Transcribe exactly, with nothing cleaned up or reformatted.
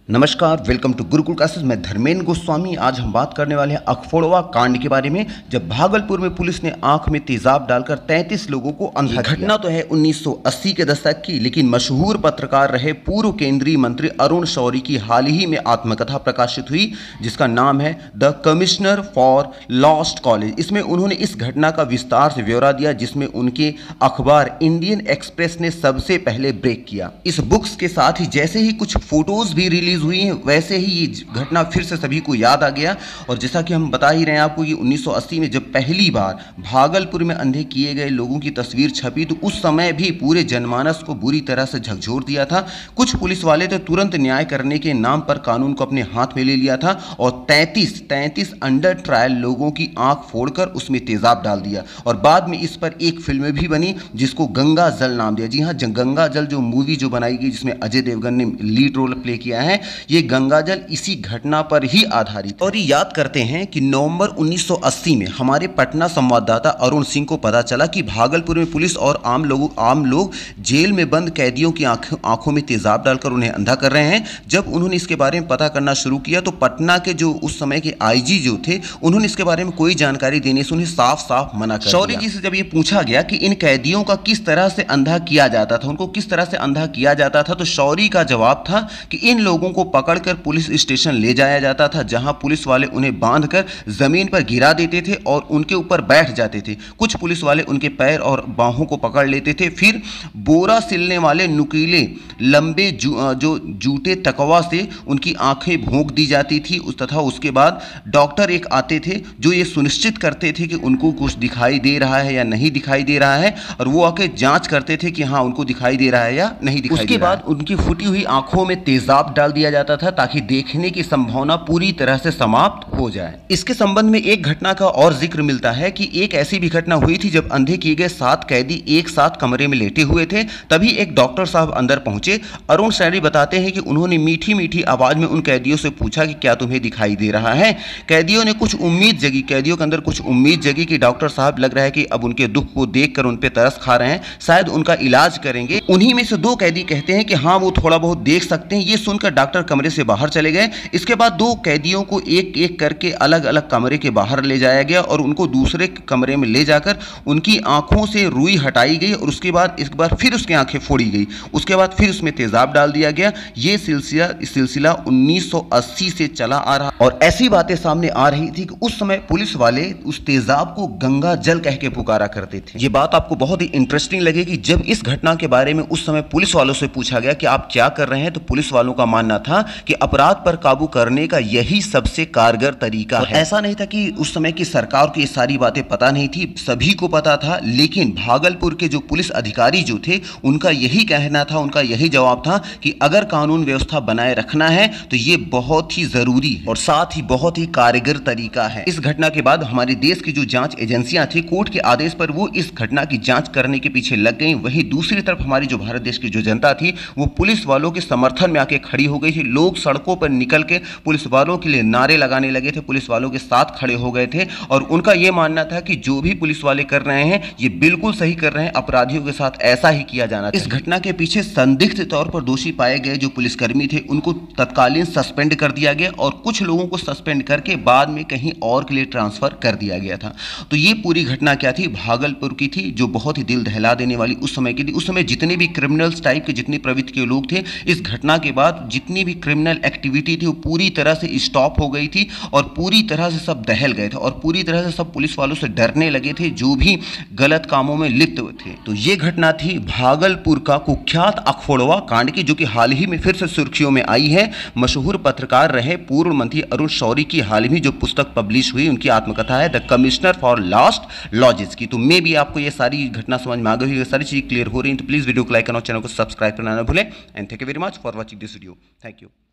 नमस्कार, welcome to Gurukul classes. मैं धर्मेंद्र गोस्वामी। आज हम बात करने वाले हैं अखफोड़वा कांड के बारे में, जब भागलपुर में पुलिस ने आंख में तेजाब डालकर तैंतीस लोगों को अंधा किया। घटना तो है उन्नीस सौ अस्सी के दशक की, लेकिन मशहूर पत्रकार रहे पूर्व केंद्रीय मंत्री अरुण शौरी की हाल ही में आत्मकथा प्रकाशित हुई, जिसका नाम है the commissioner for lost college. इसमें उन्होंने इस घटना का विस्तार से ब्यौरा दिया, जिसमें उनके अखबार इंडियन एक्सप्रेस ने सबसे पहले ब्रेक किया। इस बुक्स के साथ ही जैसे ही कुछ फोटोज भी रिलीज हुई हैं, वैसे ही ये घटना फिर से सभी को याद आ गया। और जैसा कि हम बता ही रहे हैं आपको कि उन्नीस सौ अस्सी में जब पहली बार भागलपुर में अंधे किए गए लोगों की तस्वीर छपी, तो उस समय भी पूरे जनमानस को बुरी तरह से झकझोर दिया था। कुछ पुलिस वाले तो तुरंत न्याय करने के नाम पर कानून को अपने हाथ में ले लिया था और तैंतीस तैंतीस अंडर ट्रायल लोगों की आंख फोड़कर उसमें तेजाब डाल दिया। और बाद में इस पर एक फिल्म भी बनी जिसको गंगा जल नाम दिया। जी हाँ, गंगा जल जो मूवी जो बनाई गई, जिसमें अजय देवगन ने लीड रोल प्ले किया है, ये गंगाजल इसी घटना पर ही आधारित है। और ये याद करते हैं कि नवंबर उन्नीस सौ अस्सी में हमारे पटना संवाददाता अरुण सिंह को पता चला कि भागलपुर में पुलिस और आम लोग आम लोग जेल में बंद कैदियों की आंखों में तेजाब डालकर उन्हें अंधा कर रहे हैं। जब उन्होंने इसके बारे में पता करना शुरू किया, तो पटना के जो उस समय के आईजी जो थे, उन्होंने इसके बारे में कोई जानकारी देने से उन्हें साफ साफ मना कर दिया। शौरी जी से जब ये पूछा गया कि इन कैदियों का किस तरह से अंधा किया जाता था, उनको किस तरह से अंधा किया जाता था, तो शौरी का जवाब था कि इन लोगों को पकड़कर पुलिस स्टेशन ले जाया जाता था, जहां पुलिस वाले उन्हें बांधकर जमीन पर गिरा देते थे और उनके ऊपर बैठ जाते थे। कुछ पुलिस वाले उनके पैर और बाहों को पकड़ लेते थे, फिर बोरा सिलने वाले नुकीले लंबे जू, जो जूटे तकवा से उनकी आंखें भोंक दी जाती थी। उस तथा उसके बाद डॉक्टर एक आते थे जो ये सुनिश्चित करते थे कि उनको कुछ दिखाई दे रहा है या नहीं दिखाई दे रहा है, और वो आके जांच करते थे कि हाँ उनको दिखाई दे रहा है या नहीं दिखाई दे रहा है। उसके बाद उनकी फूटी हुई आंखों में तेजाब डाल दिया जाता था ताकि देखने की संभावना पूरी तरह से समाप्त हो जाए। इसके संबंध में एक घटना का और जिक्र मिलता है कि एक ऐसी भी घटना हुई थी जब अंधे किए गए सात कैदी एक साथ कमरे में लेटे हुए थे। तभी एक डॉक्टर साहब अंदर पहुंचे। अरुण शौरी बताते हैं कि उन्होंने मीठी मीठी आवाज में उन कैदियों से पूछा कि क्या तुम्हें दिखाई दे रहा है। कैदियों ने कुछ उम्मीद जगी कैदियों के अंदर कुछ उम्मीद जगी कि डॉक्टर साहब लग रहा है कि अब उनके दुख को देखकर उन पे तरस खा रहे हैं, शायद उनका इलाज करेंगे। उन्हीं में से दो कैदी कहते हैं कि हाँ वो थोड़ा बहुत देख सकते हैं। ये सुनकर डॉक्टर कमरे से बाहर चले गए। इसके बाद दो कैदियों को एक एक करके अलग अलग कमरे के बाहर ले जाया गया और उनको दूसरे कमरे में ले जाकर उनकी आंखों से रुई हटाई गई और उसके बाद एक बार फिर उसकी आंखें फोड़ी गई। उसके बाद फिर उसमें तेजाब डाल दिया गया। ये सिलसिला सिलसिला उन्नीस सौ अस्सी से चला आ रहा और ऐसी बातें सामने आ रही थी कि उस समय पुलिस वाले उस तेजाब को गंगा जल कह के पुकारा करते थे। ये बात आपको बहुत ही इंटरेस्टिंग लगेगी। जब इस घटना के बारे में उस समय पुलिस वालों से पूछा गया कि आप क्या कर रहे हैं, तो पुलिस वालों का मानना था कि अपराध पर काबू करने का यही सबसे कारगर तरीका है। ऐसा नहीं था कि उस समय की सरकार को ये सारी बातें पता नहीं थी, सभी को पता था। लेकिन भागलपुर के जो पुलिस अधिकारी जो थे, उनका यही कहना था, उनका यही जवाब था कि अगर कानून व्यवस्था बनाए रखना है तो ये बहुत ही जरूरी है और साथ ही बहुत ही कारगर तरीका है। इस घटना के बाद हमारे देश की जो जांच एजेंसियां थी, कोर्ट के आदेश पर वो इस घटना की जांच करने के पीछे लग गई। वहीं दूसरी तरफ हमारी जो भारत देश की जो जनता थी, वो पुलिस वालों के समर्थन में आके खड़ी हो गई थी। लोग सड़कों पर निकल के पुलिस वालों के लिए नारे लगाने लगे थे, पुलिस वालों के साथ खड़े हो गए थे और उनका यह मानना था कि जो भी पुलिस वाले कर रहे हैं ये बिल्कुल सही कर रहे हैं, अपराधियों के साथ ऐसा ही किया जाना चाहिए। इस घटना के पीछे संदिग्ध तौर पर दोषी पाए गए जो पुलिसकर्मी थे, उनको तत्कालीन सस्पेंड कर दिया गया और कुछ लोगों को सस्पेंड करके बाद में कहीं और के लिए ट्रांसफर कर दिया गया था। तो ये पूरी घटना क्या थी, भागलपुर की थी, जो बहुत ही दिल दहला देने वाली उस समय की थी। उस समय जितने भी क्रिमिनल्स टाइप के जितने प्रवृत्ति के लोग थे, इस घटना के बाद जितनी भी क्रिमिनल एक्टिविटी थी वो पूरी तरह से स्टॉप हो गई थी और पूरी तरह से सब दहल गए थे और पूरी तरह से सब पुलिस वालों से डरने लगे थे जो भी गलत कामों में लिप्त थे। तो ये घटना थी भागलपुर का कुख्यात अखफोड़वा कांड की, जो कि हाल ही में फिर से सुर्खियों में आई है। मशहूर पत्रकार रहे पूर्व मंत्री अरुण शौरी की हाल ही में जो पुस्तक पब्लिश हुई, उनकी आत्मकथा है the commissioner for lost causes की। तो मे भी आपको ये सारी घटना समझ में आ गई, सारी चीज क्लियर हो रही है। तो प्लीज वीडियो को लाइक करना और चैनल को सब्सक्राइब करना ना भूलें। And thank you very much for watching this video. Thank you.